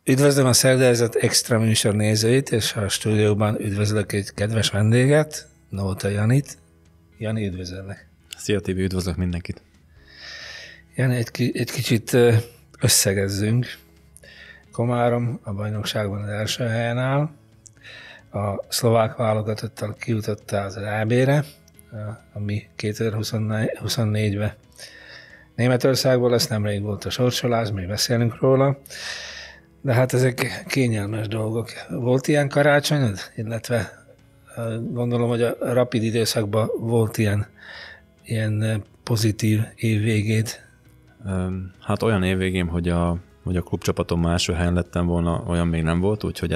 Üdvözlöm a Szerdahelyezott Extra műsor nézőit, és a stúdióban üdvözlök egy kedves vendéget, Nóta Janit. Jani, üdvözöllek. Szia Tibi, üdvözlök mindenkit. Jani, egy kicsit összegezzünk. Komárom a bajnokságban az első helyen áll. A szlovák válogatottal kijutotta az EB-re, ami 2024-ben Németországból lesz, nemrég volt a sorsolás, még beszélünk róla. De hát ezek kényelmes dolgok. Volt ilyen karácsonyod? Illetve gondolom, hogy a rapid időszakban volt ilyen pozitív évvégét. Hát olyan évvégém, hogy a klubcsapatom első helyen lettem volna, olyan még nem volt, úgyhogy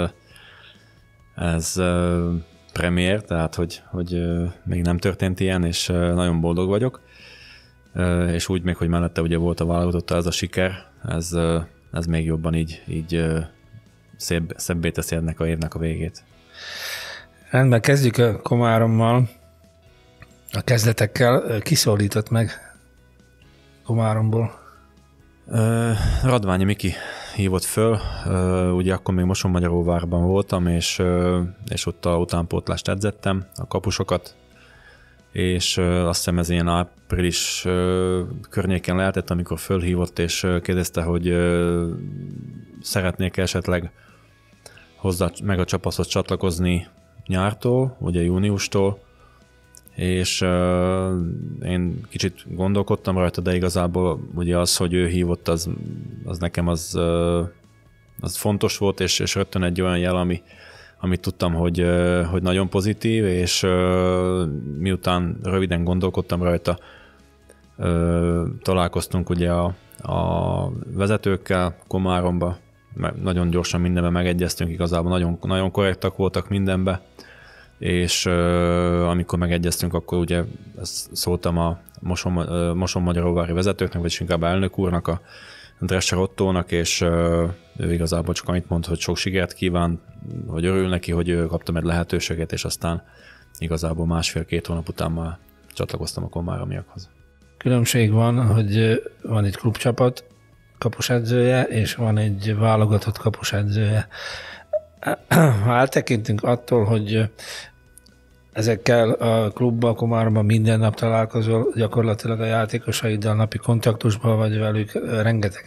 ez premier, tehát hogy még nem történt ilyen, és nagyon boldog vagyok. És úgy még, hogy mellette ugye volt a válogatott, ez a siker, ez még jobban így szebbé teszi ennek a évnek a végét. Rendben, kezdjük a Komárommal, a kezdetekkel. Ki szólított meg Komáromból? Radványi Miki hívott föl, ugye akkor még Mosonmagyaróvárban voltam, és ott a utánpótlást edzettem, a kapusokat, és azt hiszem ez ilyen április környéken lehetett, amikor fölhívott, és kérdezte, hogy szeretnék esetleg hozzá meg a csapathoz csatlakozni nyártól, ugye júniustól, és én kicsit gondolkodtam rajta, de igazából ugye az, hogy ő hívott, az nekem az fontos volt, és rögtön egy olyan jel, amit tudtam, hogy nagyon pozitív, és miután röviden gondolkodtam rajta, találkoztunk ugye a vezetőkkel Komáromba, nagyon gyorsan mindenben megegyeztünk, igazából nagyon, nagyon korrektak voltak mindenbe, és amikor megegyeztünk, akkor ugye szóltam a Mosonmagyaróvári vezetőknek, vagyis inkább elnök úrnak, a Dresser Ottónak, és ő igazából csak annyit mondta, hogy sok sikert kíván, hogy örül neki, hogy ő kaptam egy lehetőséget, és aztán igazából 1,5-2 hónap után már csatlakoztam a komáromiakhoz. Különbség van, hogy van egy klubcsapat kapusedzője, és van egy válogatott kapusedzője. Ha eltekintünk attól, hogy ezekkel a klubban, Komáromban minden nap találkozol, gyakorlatilag a játékosaiddal napi kontaktusban vagy velük, rengeteg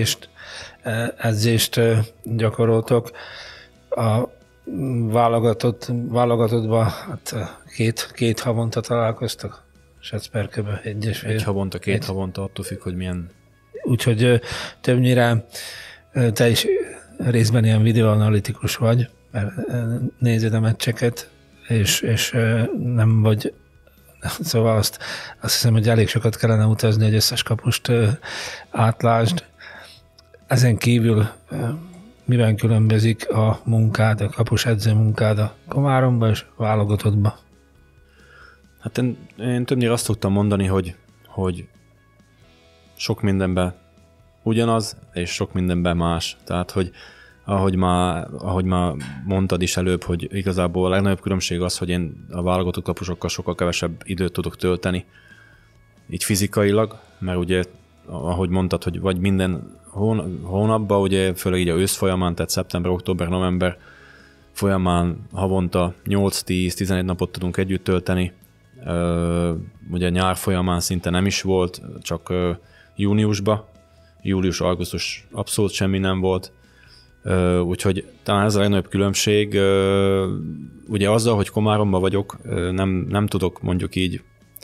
edzést gyakoroltok. A válogatottban hát két havonta találkoztak, Secperköbe egy havonta, két havonta, attól függ, hogy milyen. Úgyhogy többnyire te is részben ilyen videoanalitikus vagy, mert nézed a meccseket, és nem vagy, szóval azt hiszem, hogy elég sokat kellene utazni, hogy összes kapust átlásd. Ezen kívül miben különbözik a munkád, a kapusedző munkád a Komáromba és válogatottba? Hát én többnyire azt tudtam mondani, hogy sok mindenben ugyanaz, és sok mindenben más. Tehát, hogy ahogy már mondtad is előbb, hogy igazából a legnagyobb különbség az, hogy én a válogatott kapusokkal sokkal kevesebb időt tudok tölteni, így fizikailag, mert ugye, ahogy mondtad, hogy vagy minden hónapban, ugye főleg így a ősz folyamán, tehát szeptember, október, november folyamán havonta 8-10-11 napot tudunk együtt tölteni. Ugye nyár folyamán szinte nem is volt, csak júniusban, július, augusztus abszolút semmi nem volt. Úgyhogy talán ez a legnagyobb különbség. Ugye azzal, hogy Komáromban vagyok, nem tudok mondjuk így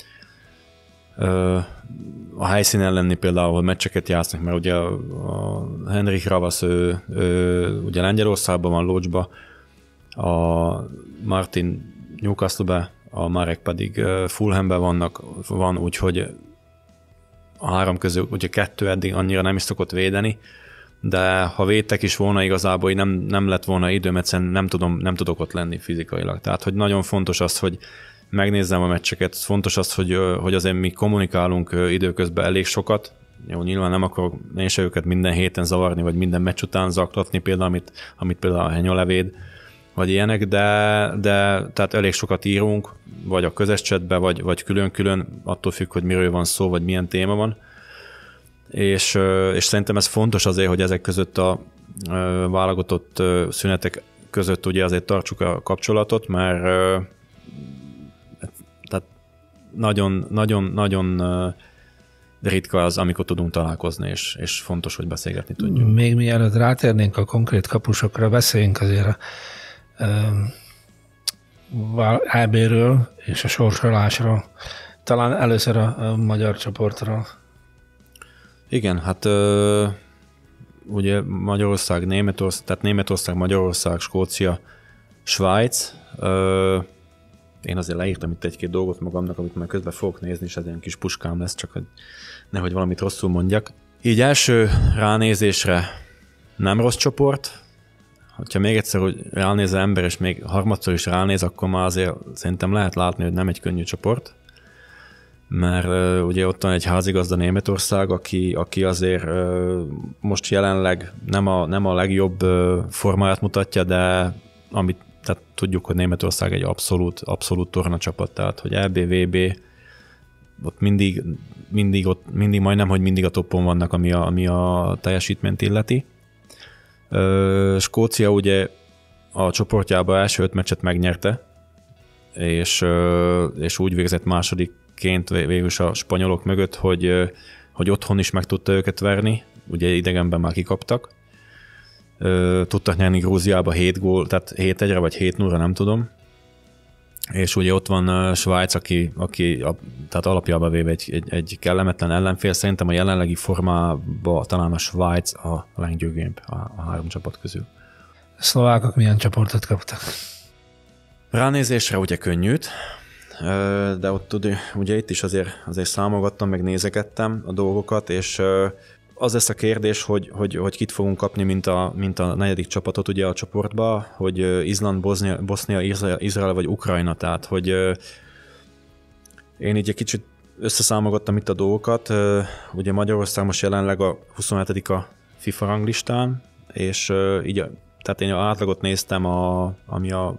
a helyszínen lenni például, ahol meccseket játszanak, mert ugye a Henrik Ravasz, ugye Lengyelországban van, Lodžba, a Martin Newcastle-be, a Marek pedig Fulhamben van, úgyhogy a három közül ugye 2 eddig annyira nem is szokott védeni, de ha védtek is volna, igazából nem lett volna időm, egyszerűen nem tudok ott lenni fizikailag. Tehát, hogy nagyon fontos az, hogy megnézzem a meccseket, fontos az, hogy azért mi kommunikálunk időközben elég sokat. Jó, nyilván nem akarok én se őket minden héten zavarni, vagy minden meccs után zaklatni például, amit például a Henya levéd, vagy ilyenek, de tehát elég sokat írunk, vagy a közös chatbe, vagy külön-külön, attól függ, hogy miről van szó, vagy milyen téma van. És szerintem ez fontos azért, hogy ezek között válogatott szünetek között ugye azért tartsuk a kapcsolatot, mert tehát nagyon ritka az, amikor tudunk találkozni, és fontos, hogy beszélgetni tudjunk. Még mielőtt rátérnénk a konkrét kapusokra, beszéljünk azért EB-ről és a sorsolásról. Talán először a magyar csoportról. Igen, hát ugye Magyarország, Németország, tehát Németország, Magyarország, Skócia, Svájc. Én azért leírtam itt egy-két dolgot magamnak, amit már közben fogok nézni, és ez ilyen kis puskám lesz, csak hogy nehogy valamit rosszul mondjak. Így első ránézésre nem rossz csoport. Ha még egyszer, hogy ránéz az ember, és még harmadszor is ránéz, akkor már azért szerintem lehet látni, hogy nem egy könnyű csoport. Mert ugye ott van egy házigazda Németország, aki azért most jelenleg nem a legjobb formáját mutatja, de amit tehát tudjuk, hogy Németország egy abszolút tornacsapat, tehát hogy EB, VB, ott mindig majdnem, hogy mindig a toppon vannak, ami a teljesítményt illeti. Skócia ugye a csoportjában első 5 meccset megnyerte, és úgy végzett másodikként végül is a spanyolok mögött, hogy otthon is meg tudta őket verni, ugye idegenben már kikaptak. Tudtak nyerni Grúziába 7 gól, tehát 7-1-re vagy 7-0-ra, nem tudom. És ugye ott van Svájc, aki tehát alapjában véve egy kellemetlen ellenfél. Szerintem a jelenlegi formában talán a Svájc a leggyőgébb a 3 csapat közül. A szlovákok milyen csoportot kaptak? Ránézésre ugye könnyűt, de ott ugye itt is azért számolgattam, meg nézegettem a dolgokat, és az lesz a kérdés, hogy kit fogunk kapni, mint a 4. csapatot ugye a csoportba, hogy Izland, Bosznia, Izrael vagy Ukrajna, tehát hogy én így egy kicsit összeszámolgattam itt a dolgokat, ugye Magyarország most jelenleg a 27. a FIFA ranglistán, és így, tehát én átlagot néztem, ami a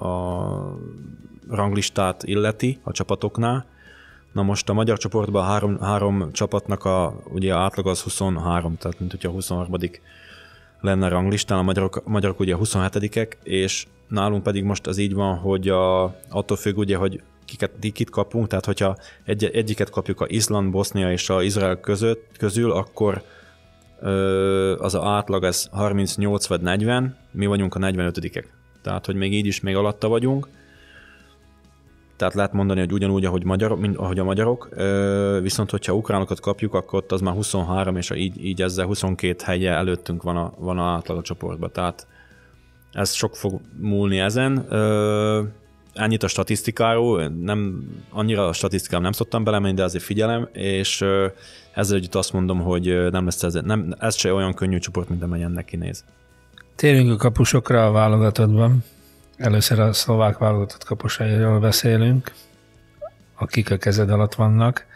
ranglistát illeti a csapatoknál. Na most a magyar csoportban három csapatnak ugye átlag az 23, tehát mint hogyha a 23. lenne a ranglistán, a magyarok ugye a 27-ek, és nálunk pedig most az így van, hogy attól függ ugye, hogy kit kapunk, tehát hogyha egyiket kapjuk a Izland, Bosznia és a Izrael közül, akkor az a átlag ez 38 vagy 40, mi vagyunk a 45-ek. Tehát, hogy még így is még alatta vagyunk. Tehát lehet mondani, hogy ugyanúgy, ahogy a magyarok, viszont hogyha ukránokat kapjuk, akkor ott az már 23, és így ezzel 22 helye előttünk van a átlag a csoportban. Tehát ez sok fog múlni ezen. Ennyit a statisztikáról, annyira a statisztikám nem szoktam belemenni, de azért figyelem, és ezzel együtt azt mondom, hogy ez se olyan könnyű csoport, mint amelyen neki néz. Térjünk a kapusokra a válogatottban. Először a szlovák válogatott kapusairól beszélünk, akik a kezed alatt vannak.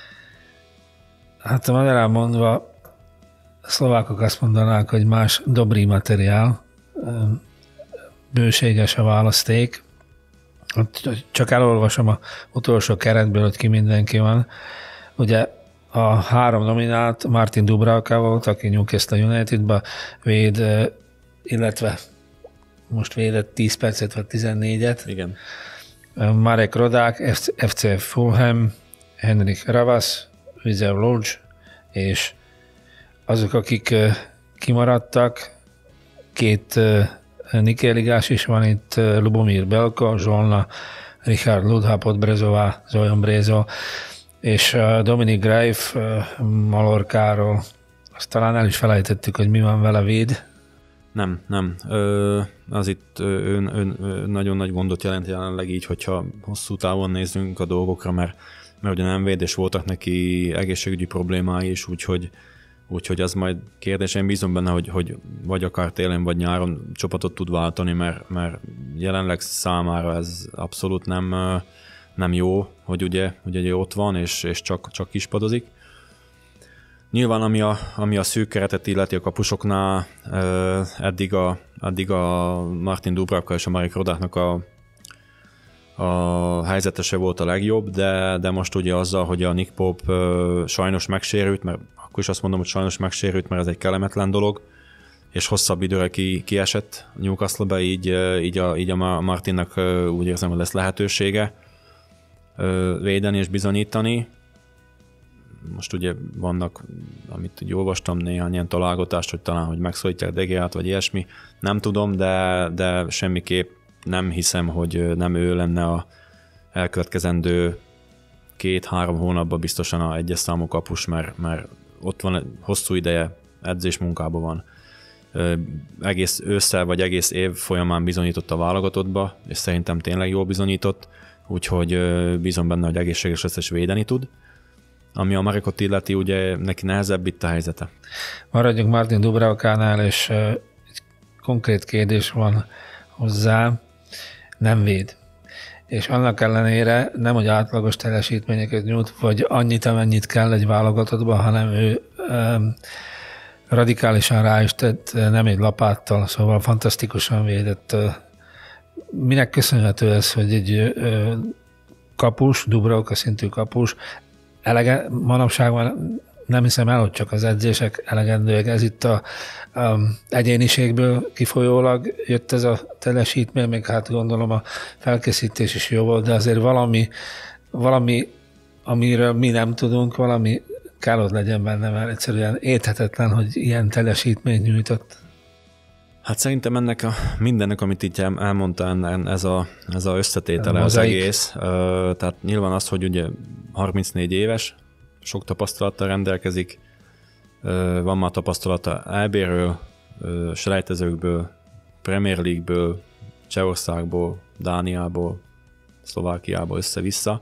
Hát magyarán mondva, a szlovákok azt mondanák, hogy más dobrý materiál, bőséges a választék. Csak elolvasom az utolsó keretből, hogy ki mindenki van. Ugye a 3 nominált Martin Dubravka volt, aki Newcastle Unitedba véd, illetve most védett 10 percet vagy 14-et. Igen. Marek Rodák, FC Fulham, Henrik Ravas, Vizel Lodge, és azok, akik kimaradtak, 2 Nikéligás is van itt, Lubomír Belko, Zsolna, Richard Ludha, Podbrezová, Zojan Brézo, és Dominik Greif Malorkáról. Azt talán el is felejtettük, hogy mi van vele, véd. Nem. Az itt nagyon nagy gondot jelent jelenleg így, hogyha hosszú távon nézzünk a dolgokra, mert ugye nem véd, és voltak neki egészségügyi problémái is, úgyhogy az majd kérdés, én bízom benne, hogy vagy akár télen, vagy nyáron csapatot tud váltani, mert jelenleg számára ez abszolút nem jó, hogy ugye ott van, és csak kispadozik. Nyilván, ami a szűk keretet illeti a kapusoknál, eddig a Martin Dubravka és a Marek Rodáknak a helyzetese volt a legjobb, de most ugye azzal, hogy a Nick Pope sajnos megsérült, mert akkor is azt mondom, hogy sajnos megsérült, mert ez egy kellemetlen dolog, és hosszabb időre kiesett Newcastle-be, így a Martinnak úgy érzem, hogy lesz lehetősége védeni és bizonyítani. Most ugye vannak, amit úgy olvastam, néhány ilyen találgatást, hogy talán, hogy megszólítják De Geát, vagy ilyesmi. Nem tudom, de semmiképp nem hiszem, hogy nem ő lenne a elkövetkezendő 2-3 hónapban biztosan a egyes számú kapus, mert ott van hosszú ideje, edzésmunkában van. Egész ősszel vagy egész év folyamán bizonyított a válogatottba, és szerintem tényleg jól bizonyított, úgyhogy bízom benne, hogy egészséges lesz és védeni tud. Ami a Marekot illeti, ugye neki nehezebb itt a helyzete. Maradjunk Martin Dubravkánál, és egy konkrét kérdés van hozzá, nem véd. És annak ellenére nem, hogy átlagos teljesítményeket nyújt, vagy annyit, amennyit kell egy válogatottban, hanem ő radikálisan rá is tett, nem egy lapáttal, szóval fantasztikusan védett. Minek köszönhető ez, hogy egy kapus, Dubravka szintű kapus, manapság már nem hiszem el, hogy csak az edzések elegendőek, ez itt a egyéniségből kifolyólag jött ez a teljesítmény, még hát gondolom a felkészítés is jó volt, de azért valami amiről mi nem tudunk, valami kell ott legyen benne, mert egyszerűen érthetetlen, hogy ilyen teljesítményt nyújtott. Hát szerintem ennek mindennek, amit itt elmondtál, ez a összetétele az egész. Tehát nyilván az, hogy ugye 34 éves, sok tapasztalattal rendelkezik, van már tapasztalata EB-ről, selejtezőkből, Premier League-ből, Csehországból, Dániából, Szlovákiából össze-vissza.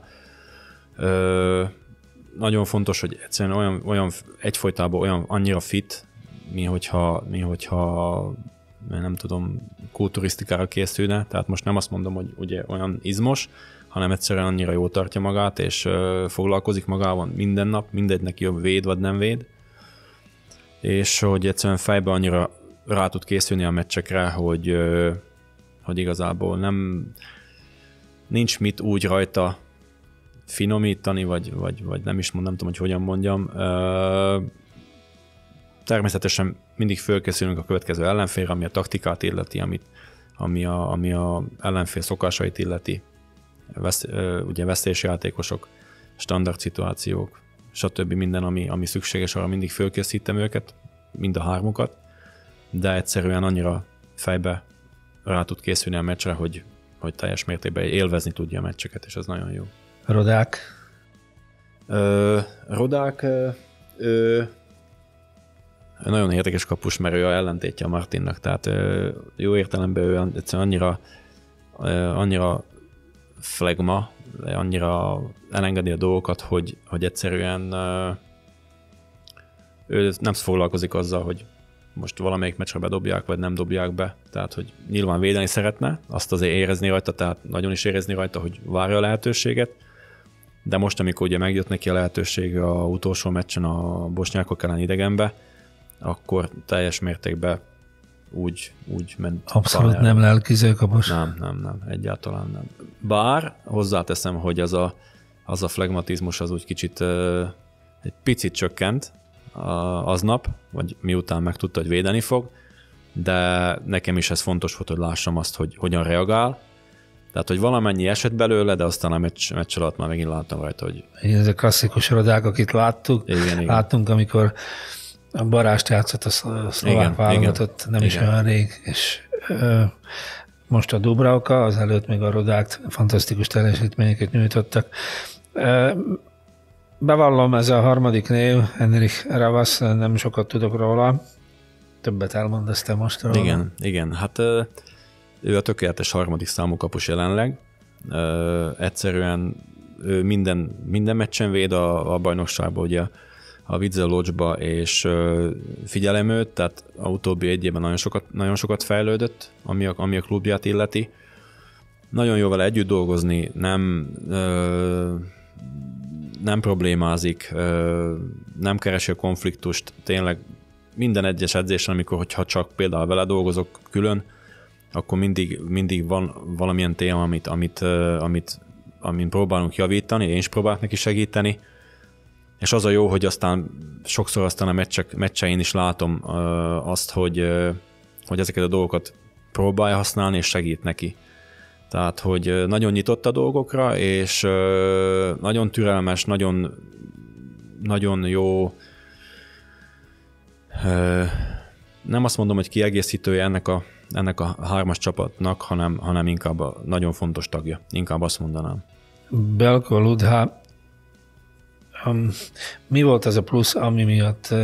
Nagyon fontos, hogy egyszerűen olyan egyfolytában annyira fit, mi hogyha nem tudom, kulturisztikára készülne, tehát most nem azt mondom, hogy ugye olyan izmos, hanem egyszerűen annyira jól tartja magát, és foglalkozik magával minden nap, mindegy neki jobb véd vagy nem véd, és hogy egyszerűen fejben annyira rá tud készülni a meccsekre, hogy igazából nincs mit úgy rajta finomítani, vagy nem is nem tudom, hogy hogyan mondjam. Természetesen mindig fölkészülünk a következő ellenfélre, ami a taktikát illeti, ami a ellenfél szokásait illeti, ugye veszélyes játékosok, standard szituációk, stb. Minden, ami szükséges, arra mindig fölkészítem őket, mind a hármukat, de egyszerűen annyira fejbe rá tud készülni a meccsre, hogy teljes mértékben élvezni tudja a meccseket, és ez nagyon jó. Rodák? Rodák nagyon érdekes kapus, mert ő a ellentétje a Martinnak, tehát jó értelemben ő egyszerűen annyira flegma, annyira elengedi a dolgokat, hogy egyszerűen ő nem foglalkozik azzal, hogy most valamelyik meccsre bedobják, vagy nem dobják be, tehát hogy nyilván védeni szeretne, azt azért érezni rajta, tehát nagyon is érezni rajta, hogy várja a lehetőséget, de most, amikor ugye megjött neki a lehetőség a utolsó meccsen a bosnyákok ellen idegenbe, akkor teljes mértékben úgy ment. Abszolút pályára. Nem lelkizőkapos. Nem, egyáltalán nem. Bár hozzáteszem, hogy az a flegmatizmus az úgy kicsit egy picit csökkent aznap, vagy miután megtudta, hogy védeni fog, de nekem is ez fontos volt, hogy lássam azt, hogy hogyan reagál. Tehát, hogy valamennyi esett belőle, de aztán a meccs alatt már megint láttam rajta, hogy... Igen, ez a klasszikus Rodák, akit láttuk. Igen. Láttunk, amikor a Barást játszott a szlovák válogatott, nem is olyan rég, és most a Dubravka, az előtt még a Rodák fantasztikus teljesítményeket nyújtottak. Bevallom, ez a harmadik név, Henrik Ravasz, nem sokat tudok róla, többet elmondasz most róla. Igen, hát ő a tökéletes harmadik számú kapus jelenleg. Egyszerűen ő minden meccsen véd a bajnokságban, ugye a Widzew Łódźba, és figyelem őt, tehát a utóbbi egy évben nagyon sokat fejlődött, ami a klubját illeti. Nagyon jó vele együtt dolgozni, nem problémázik, nem keresi a konfliktust, tényleg minden egyes edzésen, hogyha csak például vele dolgozok külön, akkor mindig van valamilyen téma, amin próbálunk javítani, én is próbálok neki segíteni, És az a jó, hogy aztán sokszor aztán a meccsein is látom azt, hogy ezeket a dolgokat próbálja használni, és segít neki. Tehát, hogy nagyon nyitott a dolgokra, és nagyon türelmes, nagyon, nagyon jó, nem azt mondom, hogy kiegészítője ennek a hármas csapatnak, hanem inkább a nagyon fontos tagja. Inkább azt mondanám. Belko Ludha, mi volt az a plusz, ami miatt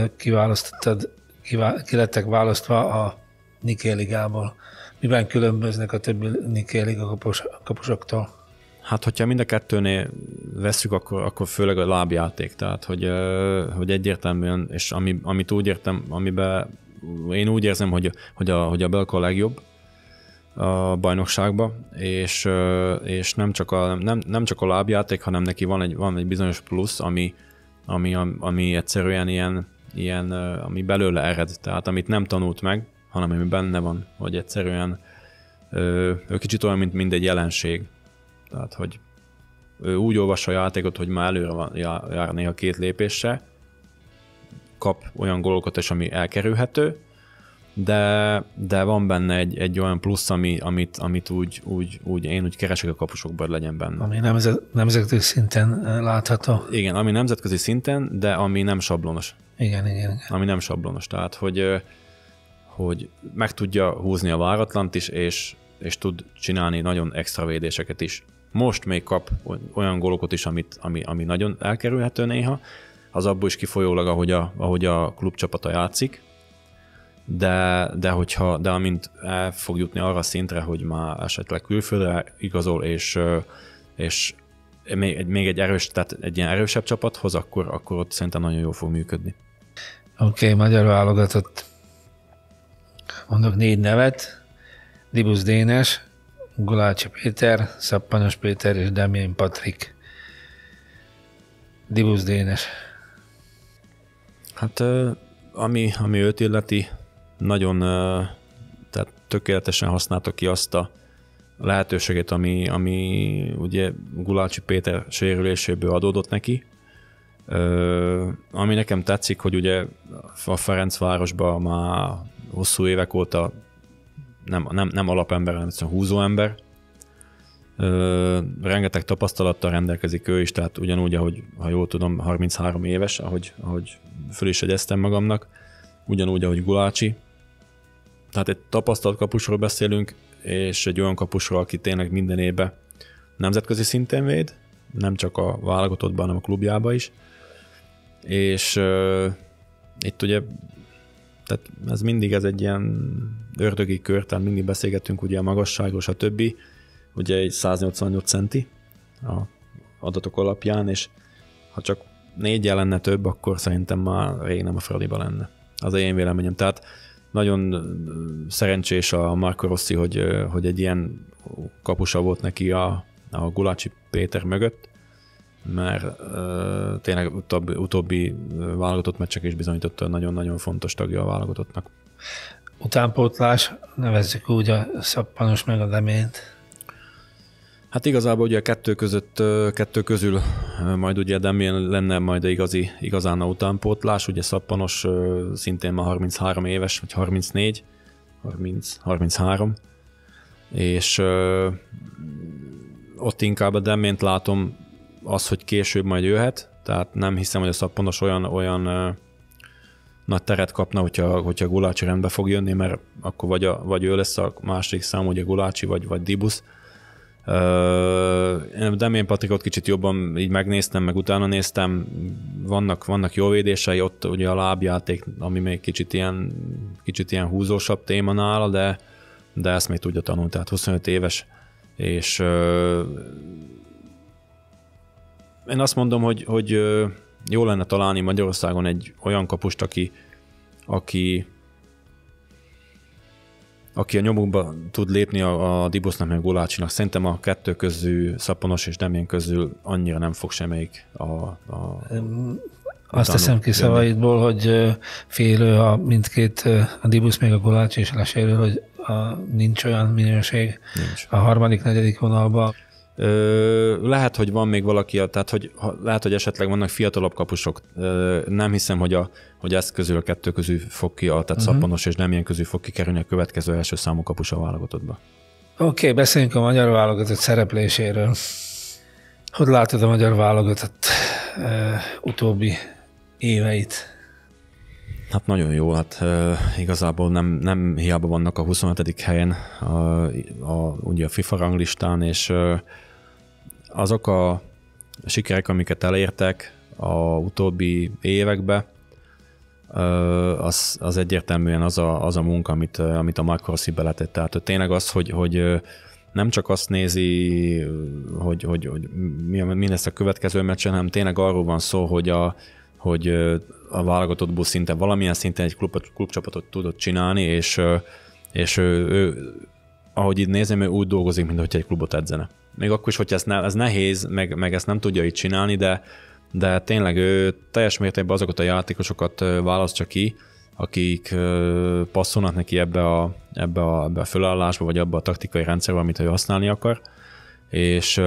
ki lettek választva a Nikkei ligából? Miben különböznek a többi Nikkei liga kapusoktól? Hát, hogyha mind a kettőnél vesszük, akkor főleg a lábjáték. Tehát, hogy egyértelműen, és amit úgy értem, amiben én úgy érzem, hogy a Belko a legjobb a bajnokságban, és nem csak a lábjáték, hanem neki van egy bizonyos plusz, ami egyszerűen ilyen, ami belőle ered, tehát amit nem tanult meg, hanem ami benne van, hogy egyszerűen ő kicsit olyan, mint egy jelenség. Tehát, hogy ő úgy olvassa a játékot, hogy már előre jár néha 2 lépéssel, kap olyan gólokat is, ami elkerülhető, de van benne egy olyan plusz, amit úgy én úgy keresek a kapusokban, hogy legyen benne. Ami nemzetközi szinten látható. Igen, ami nemzetközi szinten, de ami nem sablonos. Igen. Ami nem sablonos, tehát hogy meg tudja húzni a váratlant is, és tud csinálni nagyon extra védéseket is. Most még kap olyan gólokat is, ami nagyon elkerülhető néha, az abból is kifolyólag, ahogy a klubcsapata játszik, de amint el fog jutni arra szintre, hogy már esetleg külföldre igazol, és még egy erős, tehát egy ilyen erősebb csapathoz, akkor ott szerintem nagyon jól fog működni. Oké, magyar válogatott. Mondok 4 nevet. Dibusz Dénes, Gulácsi Péter, Szappanos Péter és Demjén Patrik. Dibusz Dénes. Hát ami őt illeti, nagyon tehát tökéletesen használta ki azt a lehetőséget, ami ugye Gulácsi Péter sérüléséből adódott neki. Ami nekem tetszik, hogy ugye a Ferencvárosban már hosszú évek óta nem alapember, hanem egyszerűen húzóember. Rengeteg tapasztalattal rendelkezik ő is, tehát ugyanúgy, ahogy, ha jól tudom, 33 éves, ahogy föl is jegyeztem magamnak, ugyanúgy, ahogy Gulácsi. Tehát egy tapasztalt kapusról beszélünk, és egy olyan kapusról, aki tényleg minden évben nemzetközi szinten véd, nem csak a válogatottban, hanem a klubjában is. És itt ugye, tehát ez mindig egy ilyen ördögi kör, tehát mindig beszélgetünk ugye a magasságról, stb. Ugye egy 188 centi a adatok alapján, és ha csak 4 lenne több, akkor szerintem már rég nem a Fradiba lenne. Az én véleményem. Tehát nagyon szerencsés a Marco Rossi, hogy egy ilyen kapusa volt neki a Gulácsi Péter mögött, mert tényleg utóbbi válogatott meccsek is bizonyította, nagyon-nagyon fontos tagja a válogatottnak. Utánpótlás, nevezzük úgy a Szappanos meg a Demént. Hát igazából ugye a kettő közül majd ugye Demjén lenne majd igazán a utánpótlás, ugye Szappanos szintén már 33 éves, vagy 34, 33, és ott inkább a Demjént látom az, hogy később majd jöhet, tehát nem hiszem, hogy a Szappanos olyan nagy teret kapna, hogyha Gulácsi rendbe fog jönni, mert akkor vagy ő lesz a második szám, ugye Gulácsi, vagy Dibusz. Én Demjén Patrikot kicsit jobban így megnéztem, meg utána néztem, vannak jó védései, ott ugye a lábjáték, ami még kicsit ilyen húzósabb téma nála, de ezt még tudja tanulni, tehát 25 éves, és én azt mondom, hogy jó lenne találni Magyarországon egy olyan kapust, aki a nyomukba tud lépni a Dibusznak meg Gulácsinak. Szerintem a kettő közül, Szappanos és Demjén közül annyira nem fog semmelyik azt teszem ki szavaidból, hogy félő a mindkét, a Dibusz még a Gulácsi is lesérül, hogy nincs olyan minőség a harmadik, negyedik vonalban. Lehet, hogy van még valaki, tehát hogy lehet, hogy esetleg vannak fiatalabb kapusok. Nem hiszem, hogy ez közül a kettő közül fog ki, tehát Szappanos és nem ilyen közül fog kikerülni a következő első számú kapus a válogatottba. Oké, beszéljünk a magyar válogatott szerepléséről. Hogy látod a magyar válogatott utóbbi éveit? Hát nagyon jó, hát igazából nem hiába vannak a 25. helyen ugye a FIFA ranglistán, és azok a sikerek, amiket elértek a utóbbi években, az egyértelműen az a munka, amit a Marco Rossi beletett. Tehát tényleg az, hogy nem csak azt nézi, hogy mi lesz a következő meccsen, hanem tényleg arról van szó, hogy a válogatottból szinte valamilyen szinten egy klubcsapatot tudott csinálni, és ő, ahogy itt nézem, ő úgy dolgozik, mintha egy klubot edzene. Még akkor is, hogy ez nehéz, meg ezt nem tudja így csinálni, de tényleg ő teljes mértékben azokat a játékosokat választja ki, akik passzolnak neki ebbe a fölállásba, vagy abba a taktikai rendszerbe, amit ő használni akar, és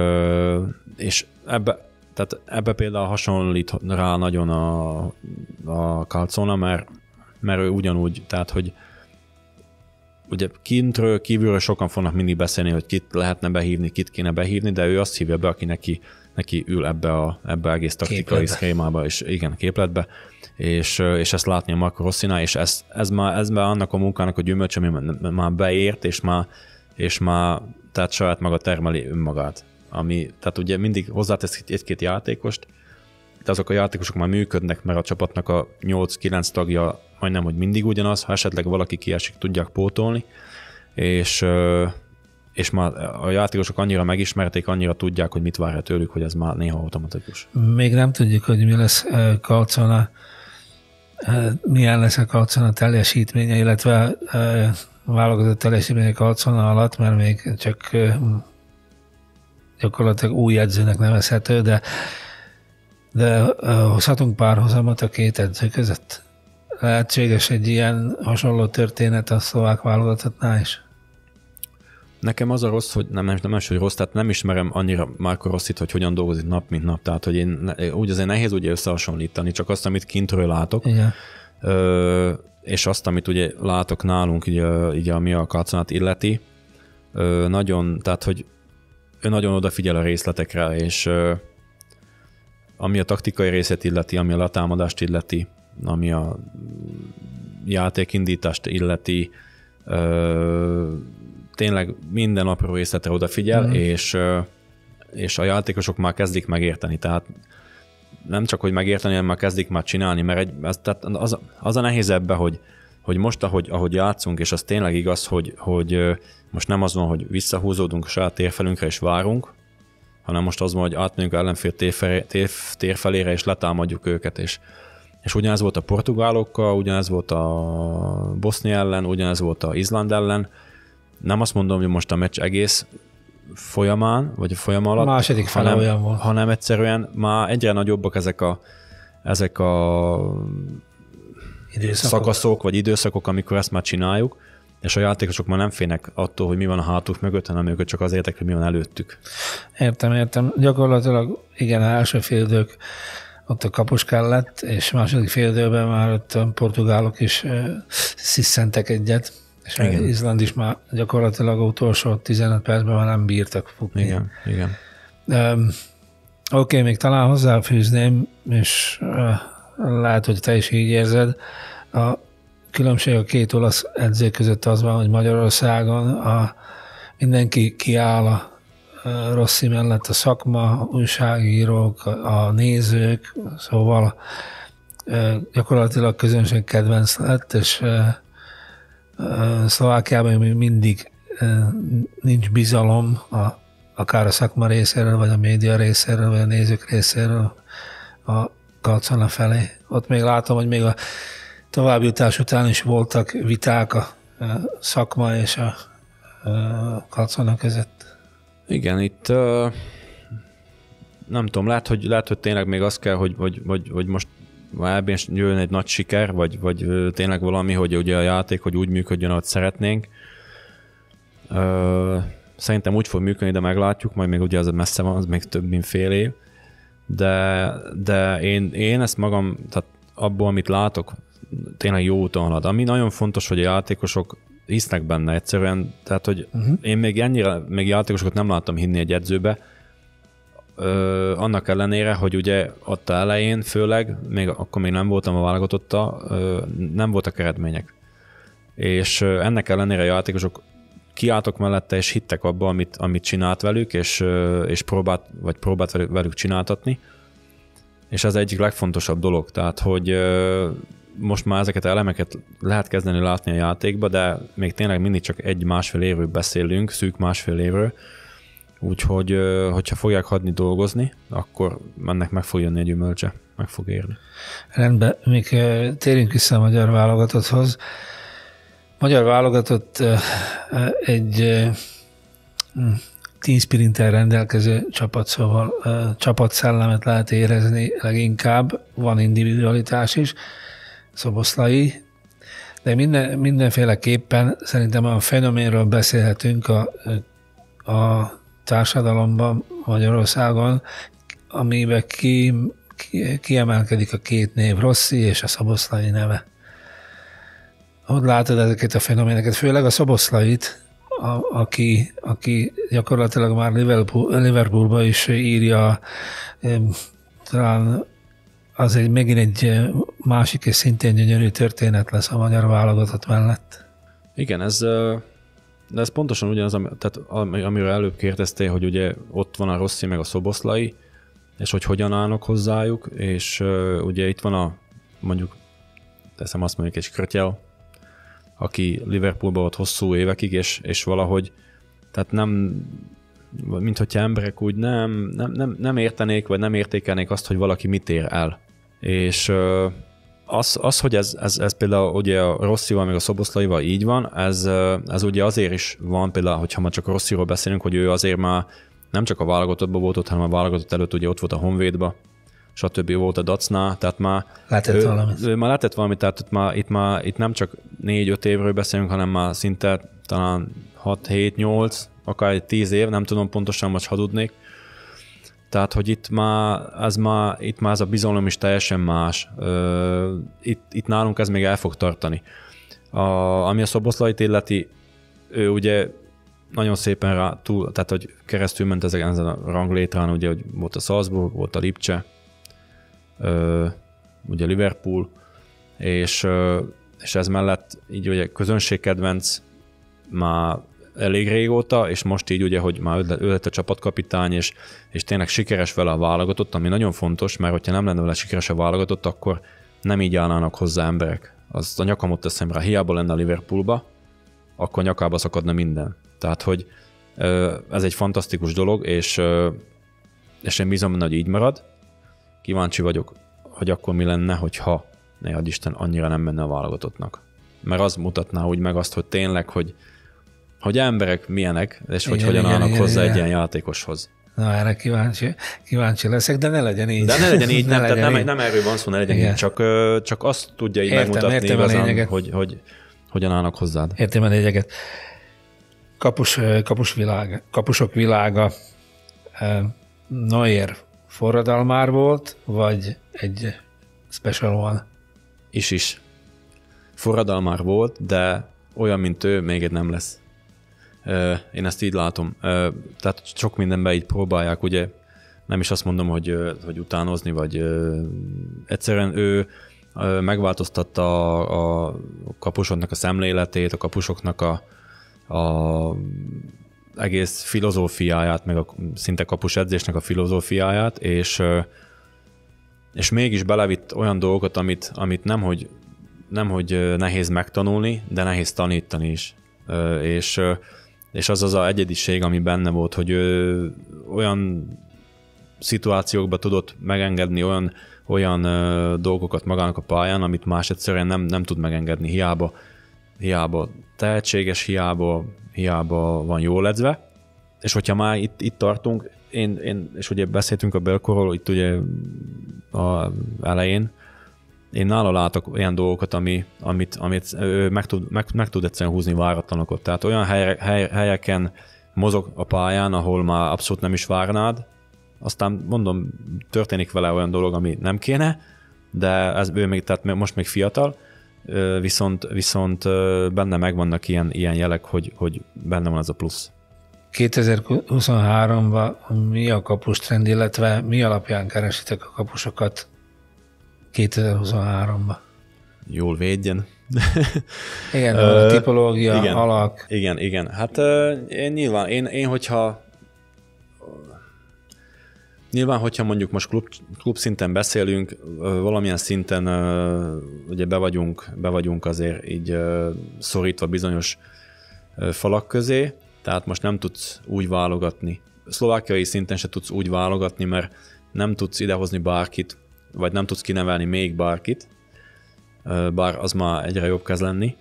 ebbe például hasonlít rá nagyon a Calzona, mert ő ugyanúgy, tehát hogy ugye kívülről sokan fognak mindig beszélni, hogy kit lehetne behívni, kit kéne behívni, de ő azt hívja be, aki neki ül ebbe egész taktikai szkémába, és igen, képletbe, és ezt látni a Marco Rossinál, és ez már annak a munkának a gyümölcs, ami már beért, és már tehát saját maga termeli önmagát. Tehát ugye mindig hozzátesz egy-két játékost, de azok a játékosok már működnek, mert a csapatnak a 8-9 tagja majdnem, hogy mindig ugyanaz, ha esetleg valaki kiesik, tudják pótolni, és már a játékosok annyira megismerték, annyira tudják, hogy mit várja tőlük, hogy ez már néha automatikus. Még nem tudjuk, hogy mi lesz Calzona, milyen lesz a Calzona teljesítménye, illetve válogatott teljesítménye Calzona alatt, mert még csak gyakorlatilag új edzőnek nevezhető, de hozhatunk párhuzamot a két edző között. Lehetséges egy ilyen hasonló történet a szlovák válogatottnál is? Nekem az a rossz, hogy nem hogy rossz, tehát nem ismerem annyira Marco Rossit, hogy hogyan dolgozik nap, mint nap. Tehát, hogy úgy azért nehéz ugye összehasonlítani, csak azt, amit kintről látok, és azt, amit ugye látok nálunk, ugye ami a Calzonát illeti, tehát, hogy ő nagyon odafigyel a részletekre, és ami a taktikai részét illeti, ami a letámadást illeti, ami a játékindítást illeti, tényleg minden apró részletre odafigyel, és a játékosok már kezdik megérteni. Tehát nem csak, hogy megérteni, hanem már kezdik már csinálni, mert tehát az a nehéz ebbe, hogy most, ahogy játszunk, és az tényleg igaz, hogy most nem az van, hogy visszahúzódunk a saját térfelünkre és várunk, hanem most az van, hogy átmegyünk ellenfél térfelére, és letámadjuk őket. És ugyanez volt a portugálokkal, ugyanez volt a Bosznia ellen, ugyanez volt az Izland ellen. Nem azt mondom, hogy most a meccs egész folyamán, vagy a folyam alatt, második fele olyan volt, hanem egyszerűen már egyre nagyobbak ezek a szakaszok, vagy időszakok, amikor ezt már csináljuk, és a játékosok már nem félnek attól, hogy mi van a hátuk mögött, hanem őket csak azért értek, hogy mi van előttük. Értem. Gyakorlatilag igen, az első félidők ott a kapus kellett, és második félidőben már ott a portugálok is sziszentek egyet, és az Izland is már gyakorlatilag utolsó 15 percben már nem bírtak futni. Igen. Oké, még talán hozzáfűzném, és lehet, hogy te is így érzed, a különbség a két olasz edző között az van, hogy Magyarországon mindenki kiáll a Rossi mellett, a szakma, újságírók, a nézők, szóval gyakorlatilag közönség kedvenc lett, és Szlovákiában még mindig nincs bizalom akár a szakma részéről, vagy a média részéről, vagy a nézők részéről a Calzona felé. Ott még látom, hogy még a továbbjutás után is voltak viták a szakma és a Calzona között. Igen, itt nem tudom, lehet, hogy tényleg még az kell, hogy most ebben jön egy nagy siker, vagy tényleg valami, hogy ugye a játék, hogy úgy működjön, ahogy szeretnénk. szerintem úgy fog működni, de meglátjuk, majd még ugye az messze van, az még több mint fél év, de én ezt magam, tehát abból, amit látok, tényleg jó úton halad. Ami nagyon fontos, hogy a játékosok hisznek benne egyszerűen, tehát hogy én még ennyire, még játékosokat nem láttam hinni egy edzőbe, annak ellenére, hogy ugye ott elején főleg, még akkor még nem voltam a válogatotta, nem voltak eredmények. És ennek ellenére a játékosok kiálltok mellette, és hittek abba, amit csinált velük, és próbált velük csináltatni. És ez egyik legfontosabb dolog. Tehát, hogy most már ezeket az elemeket lehet kezdeni látni a játékba, de még tényleg mindig csak 1-1,5 évről beszélünk, szűk 1,5 évről. Úgyhogy, hogyha fogják hagyni dolgozni, akkor ennek meg fog jönni egy gyümölcse, meg fog érni. Rendben, még térjünk vissza a magyar válogatotthoz. Magyar válogatott egy team spirittel rendelkező csapat, szóval csapatszellemet lehet érezni leginkább, van individualitás is, Szoboszlai, de mindenféleképpen szerintem a fenoménről beszélhetünk a társadalomban, Magyarországon, amiben kiemelkedik a két név, Rossi és a Szoboszlai neve. Hogy látod ezeket a fenoméneket, főleg a Szoboszlait, aki gyakorlatilag már Liverpoolba is írja, talán az megint egy másik és szintén gyönyörű történet lesz a magyar válogatott mellett. Igen, ez pontosan ugyanaz, tehát amiről előbb kérdeztél, hogy ugye ott van a Rossi meg a Szoboszlai, és hogy hogyan állnak hozzájuk, és ugye itt van mondjuk teszem azt mondjuk egy Krötyel, aki Liverpoolban volt hosszú évekig, és valahogy, tehát nem, mint hogyha emberek úgy nem értenék, vagy nem értékelnék azt, hogy valaki mit ér el. És az hogy ez például ugye a Rossival, meg a Szoboszlaival így van, ez ugye azért is van, például, hogyha már csak a Rossiról beszélünk, hogy ő azért már nem csak a válogatottban volt ott, hanem a válogatott előtt ugye ott volt a Honvédba, stb. Volt a Dacnál, tehát már lehetett valamit, tehát itt nem csak 4-5 évről beszélünk, hanem már szinte talán 6-7-8, akár 10 év, nem tudom pontosan, most hazudnék. Tehát, hogy itt már ez a bizalom is teljesen más. Itt nálunk ez még el fog tartani. Ami a Szoboszlait illeti, ő ugye nagyon szépen tehát, hogy keresztül ment ezen a ranglétrán, ugye, hogy volt a Salzburg, volt a Lipcse, ugye Liverpool, és ez mellett így ugye közönségkedvenc már elég régóta, és most így ugye, hogy már ő lett a csapatkapitány, és tényleg sikeres vele a válogatott, ami nagyon fontos, mert hogyha nem lenne vele sikeres a válogatott, akkor nem így állnának hozzá emberek. Azt a nyakamot teszem rá, hiába lenne a Liverpoolba, akkor nyakába szakadna minden. Tehát, hogy ez egy fantasztikus dolog, és én bízom benne, hogy így marad. Kíváncsi vagyok, hogy akkor mi lenne, hogyha ne adj Isten annyira nem menne a válogatottnak. Mert az mutatná úgy meg azt, hogy tényleg, hogy emberek milyenek, és hogy hogyan állnak hozzá egy ilyen játékoshoz. Na, erre kíváncsi leszek, de ne legyen így. De ne legyen így, nem erről van szó, ne legyen így, csak azt tudja így megmutatni igazán, hogy hogyan állnak hozzád. Értem a lényeget. Kapusok világa. Neuer forradalmár volt, vagy egy special one? Is. Forradalmár volt, de olyan, mint ő, még egy nem lesz. Én ezt így látom. Tehát sok mindenben így próbálják, ugye nem is azt mondom, hogy utánozni, vagy egyszerűen ő megváltoztatta a kapusoknak a szemléletét, a kapusoknak a egész filozófiáját, meg a szinte kapus edzésnek a filozófiáját, és mégis belevitt olyan dolgokat, amit nemhogy nehéz megtanulni, de nehéz tanítani is. És az az egyediség, ami benne volt, hogy olyan szituációkba tudott megengedni olyan dolgokat magának a pályán, amit más egyszerűen nem tud megengedni. Hiába tehetséges, hiába van jól edzve. És hogyha már itt tartunk, és ugye beszéltünk a Belkorról itt ugye elején, én nála látok olyan dolgokat, amit ő meg tud egyszerűen húzni váratlanokat. Tehát olyan helyeken mozog a pályán, ahol már abszolút nem is várnád. Aztán mondom, történik vele olyan dolog, ami nem kéne, de ő még, tehát most még fiatal, viszont benne megvannak ilyen jelek, hogy benne van ez a plusz. 2023-ban mi a kapus trend, illetve mi alapján keresitek a kapusokat 2023-ban? Jól védjen. Igen, a tipológia, igen, alak. Igen. Hát nyilván, hogyha mondjuk most klub szinten beszélünk, valamilyen szinten ugye be vagyunk azért így szorítva bizonyos falak közé, tehát most nem tudsz úgy válogatni. Szlovákiai szinten se tudsz úgy válogatni, mert nem tudsz idehozni bárkit, vagy nem tudsz kinevelni még bárkit, bár az már egyre jobb kezd lenni.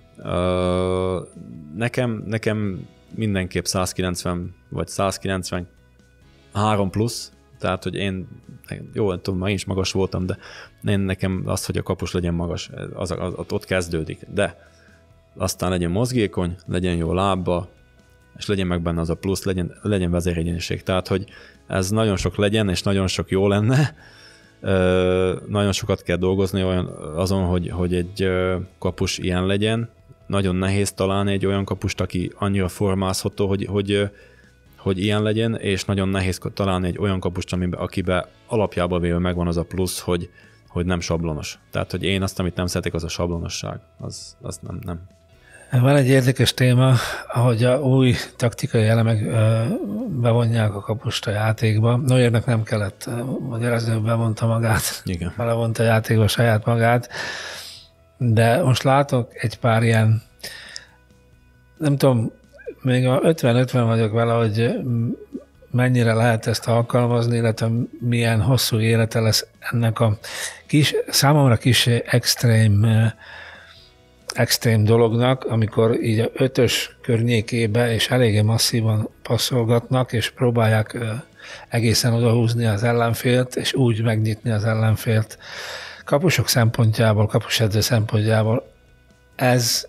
Nekem mindenképp 190 vagy 193 plusz, tehát hogy én, jó, tudom, már én is magas voltam, de nekem az, hogy a kapus legyen magas, az ott kezdődik. De aztán legyen mozgékony, legyen jó lábba, és legyen meg benne az a plusz, legyen vezéregyéniség. Tehát, hogy ez nagyon sok legyen, és nagyon sok jó lenne. Nagyon sokat kell dolgozni azon, hogy egy kapus ilyen legyen. Nagyon nehéz találni egy olyan kapust, aki annyira formázható, hogy ilyen legyen, és nagyon nehéz találni egy olyan kapust, akiben alapjában véve megvan az a plusz, hogy nem sablonos. Tehát, hogy én azt, amit nem szeretek, az a sablonosság. Az nem. Van egy érdekes téma, ahogy a új taktikai elemek bevonják a kapust a játékba. Neuernek nem kellett magyarázni, bevonta magát, igen, belevonta a játékba saját magát, de most látok egy pár ilyen, nem tudom, még a 50-50 vagyok vele, hogy mennyire lehet ezt alkalmazni, illetve milyen hosszú élete lesz ennek a számomra kis extrém dolognak, amikor így a 5-ös környékébe és eléggé masszívan passzolgatnak, és próbálják egészen odahúzni az ellenfélt, és úgy megnyitni az ellenfélt. Kapusok szempontjából, kapusedző szempontjából ez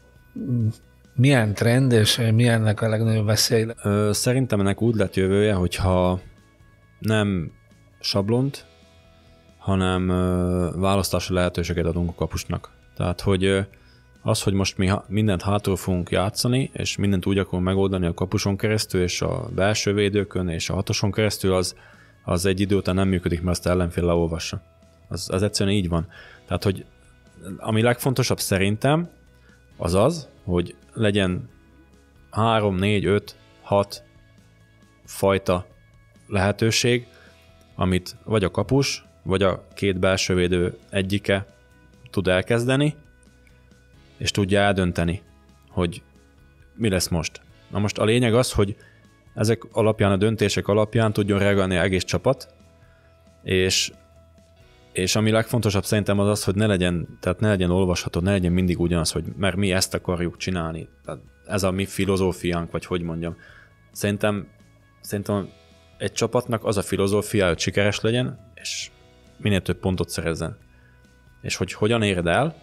milyen trend, és mi ennek a legnagyobb veszély? Szerintem ennek úgy lett jövője, hogyha nem sablont, hanem választási lehetőséget adunk a kapusnak. Tehát, hogy az, hogy most mi mindent hátul fogunk játszani, és mindent úgy akarunk megoldani a kapuson keresztül, és a belső védőkön, és a hatoson keresztül, az egy idő után nem működik, mert azt ellenfél leolvassa. Az egyszerűen így van. Tehát, hogy ami legfontosabb szerintem, az, hogy legyen 3, 4, 5, 6 fajta lehetőség, amit vagy a kapus, vagy a két belső védő egyike tud elkezdeni, és tudja eldönteni, hogy mi lesz most. Na most a lényeg az, hogy ezek alapján, a döntések alapján tudjon reagálni egész csapat, és ami legfontosabb szerintem az, hogy ne legyen olvasható, ne legyen mindig ugyanaz, hogy mert mi ezt akarjuk csinálni. Tehát ez a mi filozófiánk, vagy hogy mondjam. Szerintem egy csapatnak az a filozófia, hogy sikeres legyen, és minél több pontot szerezzen. És hogy hogyan éred el,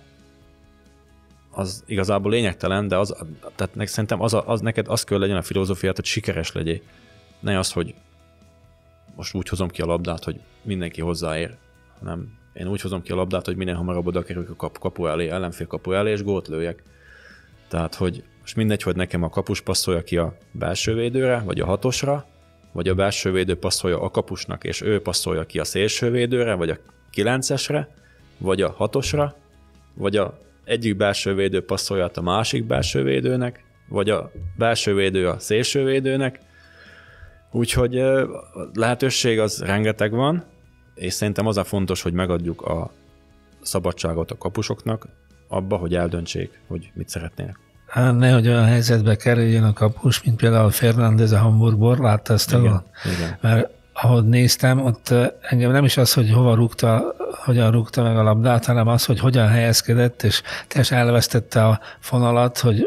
az igazából lényegtelen, de tehát szerintem neked az kell legyen a filozófiát, hogy sikeres legyél. Ne az, hogy most úgy hozom ki a labdát, hogy mindenki hozzáér, hanem én úgy hozom ki a labdát, hogy minél hamarabb oda kerüljük a kapu elé, ellenfél kapu elé, és gólt lőjek. Tehát, hogy most mindegy, hogy nekem a kapus passzolja ki a belső védőre, vagy a hatosra, vagy a belső védő passzolja a kapusnak, és ő passzolja ki a szélső védőre, vagy a 9-esre, vagy a 6-osra, vagy a egyik belső védő passzolja a másik belső védőnek, vagy a belső védő a szélső védőnek. Úgyhogy lehetőség az rengeteg van, és szerintem az a fontos, hogy megadjuk a szabadságot a kapusoknak abba, hogy eldöntsék, hogy mit szeretnének. Hát nehogy olyan helyzetbe kerüljön a kapus, mint például Fernández a Hamburgból, látta ezt? Igen. Mert ahogy néztem, ott engem nem is az, hogy hogyan rúgta meg a labdát, hanem az, hogy hogyan helyezkedett, és teljesen elvesztette a fonalat, hogy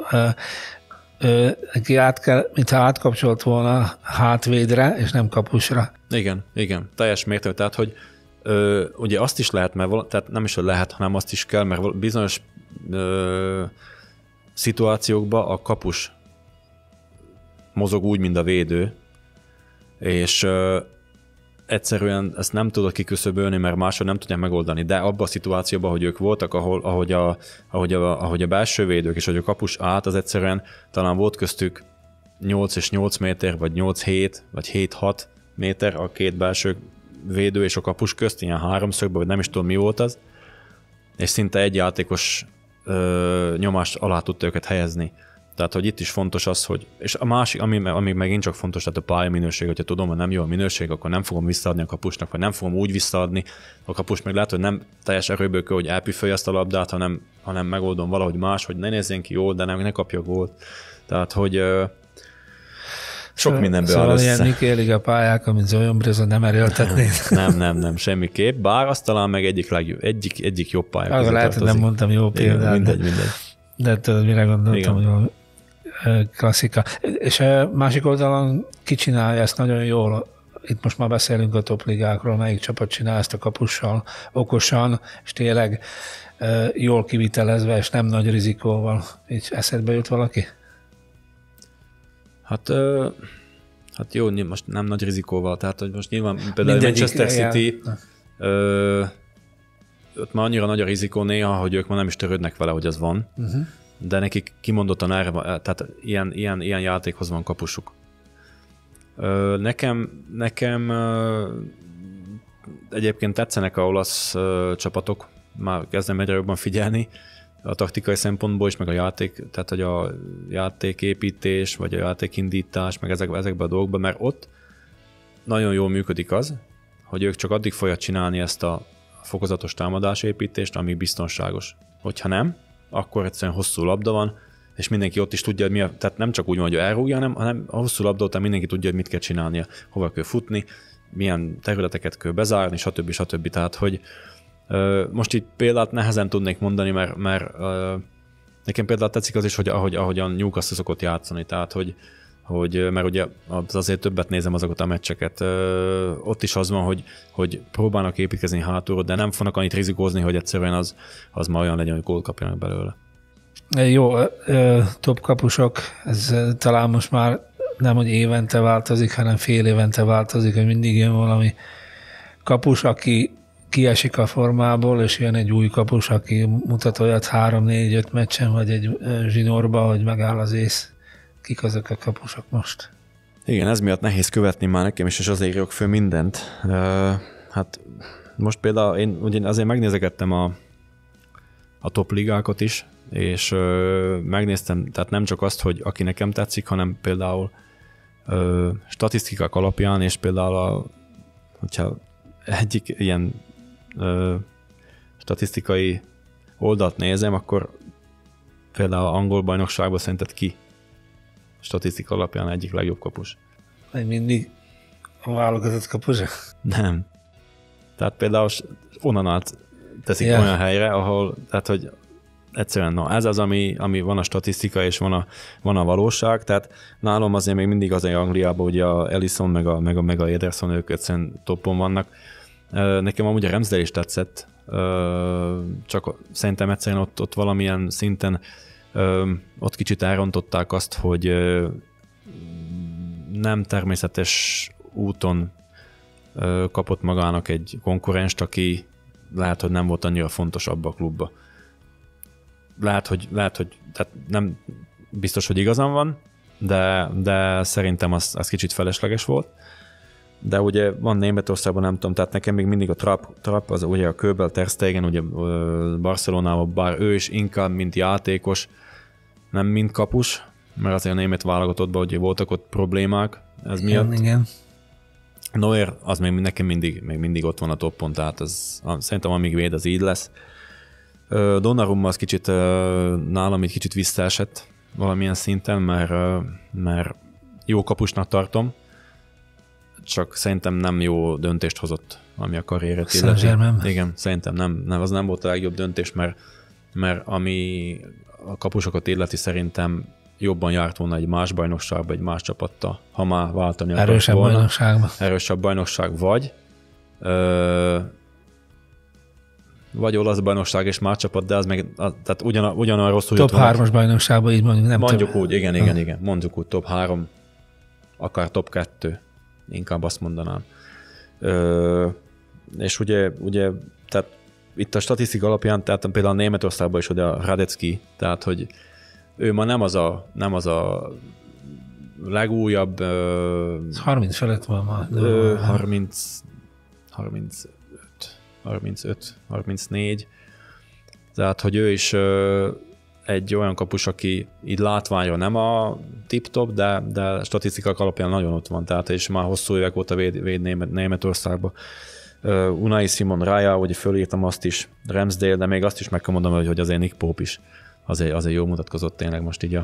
neki mintha átkapcsolt volna hátvédre, és nem kapusra. Igen, teljes mértékben. Tehát, hogy ugye azt is lehet, tehát nem is, hogy lehet, hanem azt is kell, mert bizonyos szituációkban a kapus mozog úgy, mint a védő, és egyszerűen ezt nem tudod kiküszöbölni, mert máshogy nem tudják megoldani, de abban a szituációban, hogy ők voltak, ahogy a belső védők és hogy a kapus állt, az egyszerűen talán volt köztük 8 és 8 méter, vagy 8-7, vagy 7-6 méter a két belső védő és a kapus közt, ilyen háromszögben, vagy nem is tudom mi volt az, és szinte egy játékos nyomást alá tudta őket helyezni. Tehát, hogy itt is fontos az, hogy... És a másik, ami megint csak fontos, tehát a pályaminőség, hogyha tudom, hogy nem jó a minőség, akkor nem fogom visszaadni a kapusnak, vagy nem fogom úgy visszaadni a kapus, meg lehet, hogy nem teljes erőből kell, hogy elpüfölj azt a labdát, hanem megoldom valahogy más, hogy ne nézzen ki jól, de ne kapja gólt. Tehát, hogy sok mindenből áll össze. Ilyen Mikélig a pályák, amit Zoyon Brezon nem erőltetnéd. Nem, semmiképp. Bár az talán meg egyik jobb pálya között lehet, hogy nem mondtam jó példát. Mindegy. De tudod, mire gondoltam, igen. Hogy klasszika. És a másik oldalon ki csinálja ezt nagyon jól. Itt most már beszélünk a topligákról, melyik csapat csinál ezt a kapussal okosan, és tényleg jól kivitelezve, és nem nagy rizikóval. Így eszedbe jut valaki? Hát jó, most nem nagy rizikóval, tehát hogy most nyilván például Manchester City ott már annyira nagy a rizikó néha, hogy ők már nem is törődnek vele, hogy az van, de nekik kimondottan erre, tehát ilyen játékhoz van kapusuk. Nekem egyébként tetszenek a olasz csapatok, már kezdem egyre jobban figyelni, a taktikai szempontból is, meg a játék, tehát hogy a játéképítés, vagy a játékindítás, meg ezekben a dolgokban, mert ott nagyon jól működik az, hogy ők csak addig fogják csinálni ezt a fokozatos támadásépítést, ami biztonságos. Hogyha nem, akkor egyszerűen hosszú labda van, és mindenki ott is tudja, hogy tehát nem csak úgy van, hogy elrúgja, hanem a hosszú labda után mindenki tudja, hogy mit kell csinálnia, hova kell futni, milyen területeket kell bezárni, stb. Tehát, hogy most itt példát nehezen tudnék mondani, mert nekem például tetszik az is, hogy ahogyan Newcastle szokott játszani, tehát hogy mert ugye azért többet nézem azokat a meccseket, ott is az van, hogy próbálnak építkezni hátulról, de nem fognak annyit rizikózni, hogy egyszerűen az már olyan legyen, hogy gólt kapjanak belőle. Jó, top kapusok, ez talán most már nem, hogy évente változik, hanem fél évente változik, hogy mindig jön valami kapus, aki kiesik a formából, és jön egy új kapus, aki mutat olyat 3-4-5 meccsen, vagy egy zsinórba, hogy megáll az ész. Kik azok a kapusok most? Igen, ez miatt nehéz követni már nekem is, és azért írok föl mindent. Hát most például én ugye azért megnézegettem a top ligákat is, és megnéztem, tehát nem csak azt, hogy aki nekem tetszik, hanem például statisztikák alapján, és például hogyha egyik ilyen statisztikai oldalt nézem, akkor például angol bajnokságban szerinted ki statisztika alapján egyik legjobb kapus? Még mindig a válogatott kapus? Nem. Tehát például onnan át teszik olyan helyre, ahol, tehát hogy egyszerűen ez az, ami van a statisztika, és van a valóság, tehát nálam azért még mindig azért Angliában ugye a Ellison meg a Ederson, ők egyszerűen toppon vannak. Nekem amúgy a Ramsdale is tetszett, csak szerintem egyszerűen ott valamilyen szinten ott kicsit elrontották azt, hogy nem természetes úton kapott magának egy konkurenst, aki lehet, hogy nem volt annyira fontos abba a klubba. Lehet, hogy tehát nem biztos, hogy igazam van, de szerintem az kicsit felesleges volt. De ugye van Németországban, nem tudom, tehát nekem még mindig a Trapp az ugye a Köbel, Ter Stegen, ugye Barcelonában, bár ő is inkább mint játékos, nem mint kapus, mert azért a német válogatottban ugye voltak ott problémák ez miatt. Igen. Neuer az még nekem mindig ott van a toppon, tehát szerintem amíg véd, az így lesz. Donnarumma az kicsit nálam egy kicsit visszaesett valamilyen szinten, mert jó kapusnak tartom, csak szerintem nem jó döntést hozott, ami a karrieret illeti. Igen, szerintem nem, az nem volt a legjobb döntés, mert ami a kapusokat illeti, szerintem jobban járt volna egy más bajnokságba, egy más csapattal, ha már váltani akart volna. Bajnokságba. Erősebb bajnokság, vagy olasz bajnokság és más csapat, de az meg tehát ugyanolyan rosszul top 3-as bajnokságban így mondjuk, nem mondjuk több. Úgy, igen, mondjuk úgy top 3 akár top 2, inkább azt mondanám. És ugye tehát itt a statisztika alapján, tehát például Németországban is ugye a Hradecki, tehát hogy ő ma nem az a legújabb... 30 felett van ma. 34. Tehát, hogy ő is egy olyan kapus, aki így látványra nem a tip-top, de statisztikák alapján nagyon ott van, tehát és már hosszú évek óta véd Németországba. Unai Simon Raya, ugye fölírtam azt is, Ramsdale, de még azt is meg kell mondanom, hogy azért Nick Pope is azért jól mutatkozott tényleg most így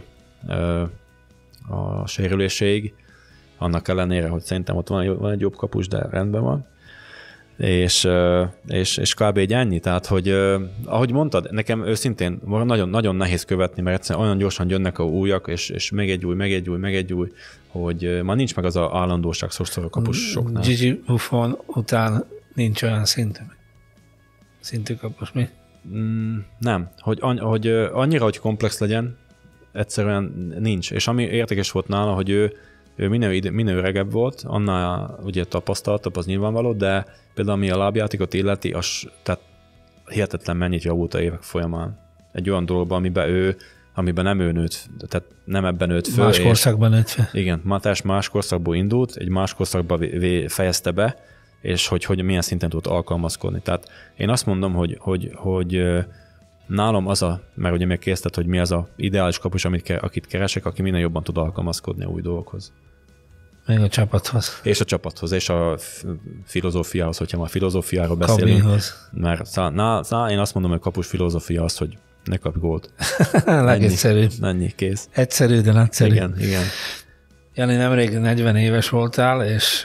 a sérüléséig, annak ellenére, hogy szerintem ott van egy jobb kapus, de rendben van. És kb. Egy ennyi, tehát, hogy ahogy mondtad, nekem őszintén nagyon, nagyon nehéz követni, mert egyszerűen olyan gyorsan jönnek a újak, és még egy új, hogy már nincs meg az a állandóság sokszor a kapusoknál. Gigi Buffon után nincs olyan szintű kapus, mi? Nem, hogy annyira, hogy komplex legyen, egyszerűen nincs. És ami érdekes volt nála, hogy ő minél öregebb volt, annál ugye tapasztaltabb, az nyilvánvaló, de például ami a lábjátékot illeti, tehát hihetetlen mennyit javult a évek folyamán. Egy olyan dologban, amiben nem ő nőtt, tehát nem ebben nőtt föl. Más korszakban nőtt föl. Igen, Matás más korszakból indult, egy más korszakban fejezte be, és hogy milyen szinten tud alkalmazkodni. Tehát én azt mondom, hogy nálam mert ugye még kérdezted, hogy mi az a ideális kapus, akit keresek, aki minél jobban tud alkalmazkodni a új dolgokhoz. Még a csapathoz. És a csapathoz, és a filozófiához, hogyha már filozófiáról beszélünk. Kabinhoz. Mert én azt mondom, hogy a kapus filozófia az, hogy ne kapj gólt. Legegyszerűbb. Ennyi, kész. Egyszerű, de nagyszerű. Igen. Jani, nemrég 40 éves voltál, és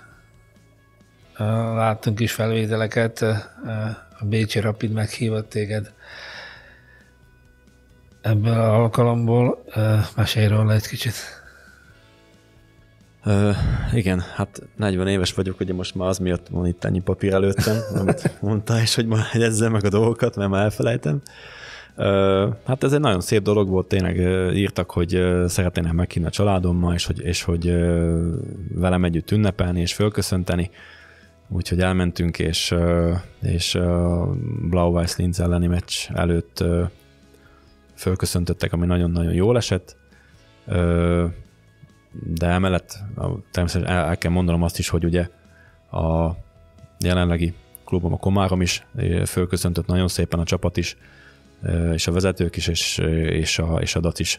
láttunk is felvételeket, a Bécsi Rapid meghívott téged ebből az alkalomból. Mesélj róla egy kicsit. Igen, hát 40 éves vagyok, ugye most már az miatt van itt ennyi papír előttem, amit mondtál is, hogy ma jegyezzem meg a dolgokat, mert már elfelejtem. Hát ez egy nagyon szép dolog volt, tényleg írtak, hogy szeretnének meghívni a családommal, és hogy velem együtt ünnepelni és fölköszönteni. Úgyhogy elmentünk, és Blau-Weiß Linz elleni meccs előtt fölköszöntöttek, ami nagyon-nagyon jól esett. De emellett természetesen el kell mondanom azt is, hogy ugye a jelenlegi klubom, a Komárom is fölköszöntött nagyon szépen, a csapat is, és a vezetők is, és a DAC is.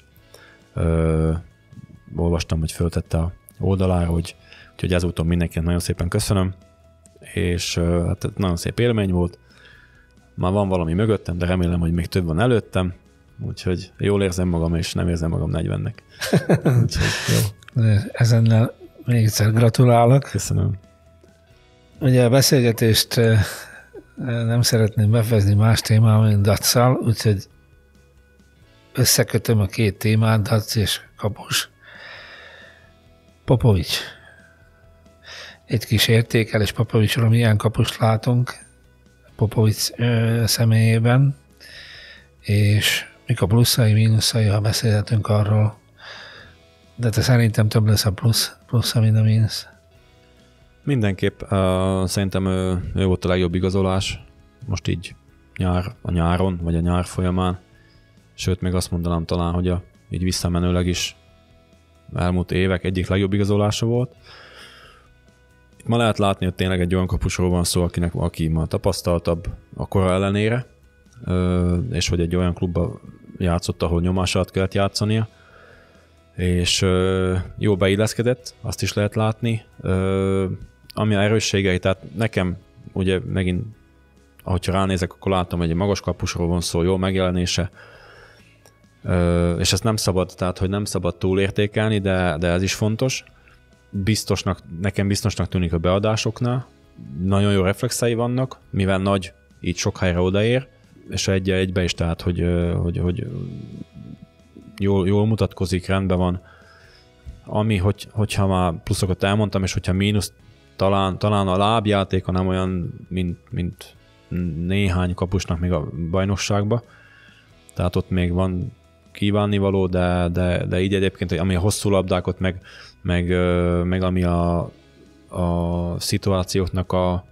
Olvastam, hogy föltette a oldalára, úgyhogy ezúton mindenkinek nagyon szépen köszönöm, és hát nagyon szép élmény volt. Már van valami mögöttem, de remélem, hogy még több van előttem, úgyhogy jól érzem magam, és nem érzem magam 40-nek. Úgyhogy jó. Ezennel még egyszer gratulálok. Köszönöm. Ugye a beszélgetést nem szeretném befejezni más témával, mint Dac-szal, úgyhogy összekötöm a két témát, Dac és kapus. Popovics. Egy kis értékelés Popovicsról, milyen kapust látunk Popovics személyében, és mik a pluszai, mínuszai, ha beszélhetünk arról. De te szerintem több lesz a plusz, mint a mínusz. Mindenképp szerintem ő volt a legjobb igazolás, most így a nyáron, vagy a nyár folyamán. Sőt, még azt mondanám talán, hogy így visszamenőleg is elmúlt évek egyik legjobb igazolása volt. Itt ma lehet látni, hogy tényleg egy olyan kapusról van szó, aki ma tapasztaltabb a kora ellenére, és hogy egy olyan klubban játszott, ahol nyomás alatt kellett játszania, és jó beilleszkedett, azt is lehet látni. Ami a erősségei, tehát nekem ugye megint, ahogyha ránézek, akkor látom, hogy egy magas kapusról van szó, jó megjelenése, és ezt nem szabad, tehát hogy nem szabad túlértékelni, de ez is fontos. Nekem biztosnak tűnik a beadásoknál, nagyon jó reflexei vannak, mivel nagy, így sok helyre odaér, és egybe is, tehát hogy jól mutatkozik, rendben van. Ami, hogyha már pluszokat elmondtam, és hogyha mínusz, talán a lábjátéka nem olyan, mint néhány kapusnak még a bajnokságban. Tehát ott még van kívánnivaló, de így egyébként, ami a hosszú labdákat, meg ami a szituációknak a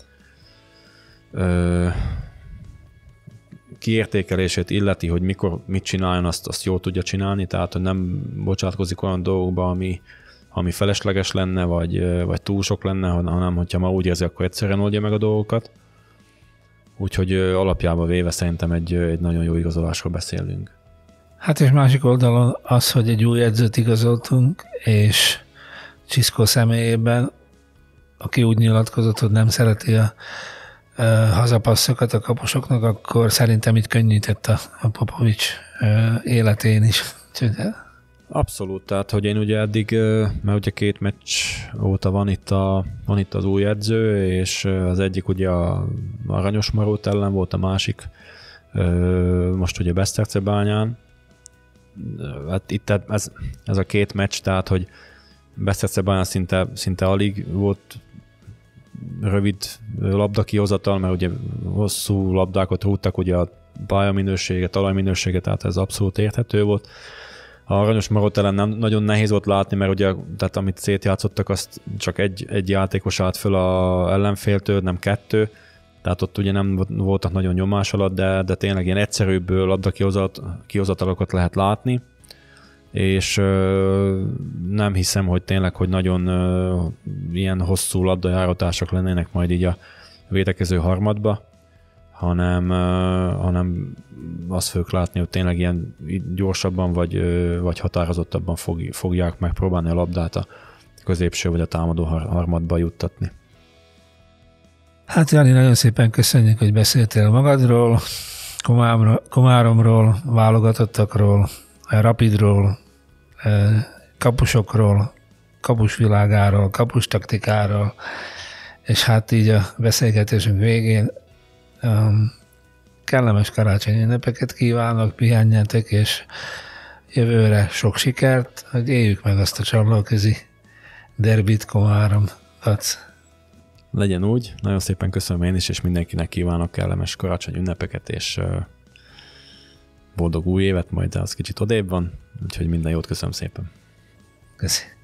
kiértékelését illeti, hogy mikor mit csináljon, azt jól tudja csinálni, tehát hogy nem bocsátkozik olyan dolgokba, ami felesleges lenne, vagy túl sok lenne, hanem hogyha ma úgy érzi, akkor egyszerűen oldja meg a dolgokat. Úgyhogy alapjában véve szerintem egy nagyon jó igazolásról beszélünk. Hát és másik oldalon az, hogy egy új edzőt igazoltunk, és Csiszkó személyében, aki úgy nyilatkozott, hogy nem szereti a hazapasszokat a kapusoknak, akkor szerintem itt könnyített a Popovics életén is. Abszolút, tehát hogy én ugye eddig, mert ugye 2 meccs óta van itt az új edző, és az egyik ugye a Aranyosmarót ellen volt, a másik most ugye Besztercebányán. Hát itt ez a 2 meccs, tehát hogy Besztercebányán szinte alig volt rövid labdakihozatal, mert ugye hosszú labdákat rúgtak, ugye a pályaminősége, talajminősége, tehát ez abszolút érthető volt. A Aranyosmarot ellen nem nagyon nehéz volt látni, mert ugye, tehát amit szétjátszottak, azt csak egy játékos állt föl a ellenféltől, nem 2, tehát ott ugye nem voltak nagyon nyomás alatt, de tényleg ilyen egyszerűbb labdakihozatalokat lehet látni, és nem hiszem, hogy tényleg, hogy nagyon ilyen hosszú labdajáratások lennének majd így a védekező harmadba, hanem azt fogjuk látni, hogy tényleg ilyen gyorsabban vagy határozottabban fogják megpróbálni a labdát a középső vagy a támadó harmadba juttatni. Hát Jani, nagyon szépen köszönjük, hogy beszéltél magadról, Komáromról, válogatottakról, Rapidról, kapusokról, kapusvilágáról, kapustaktikáról, és hát így a beszélgetésünk végén kellemes karácsonyi ünnepeket kívánok, pihenjetek, és jövőre sok sikert, hogy éljük meg azt a Csarnokközi derbit, Komárom-Kac. Legyen úgy, nagyon szépen köszönöm én is, és mindenkinek kívánok kellemes karácsonyi ünnepeket, és boldog új évet, majd az kicsit odébb van, úgyhogy minden jót, köszönöm szépen. Köszönöm.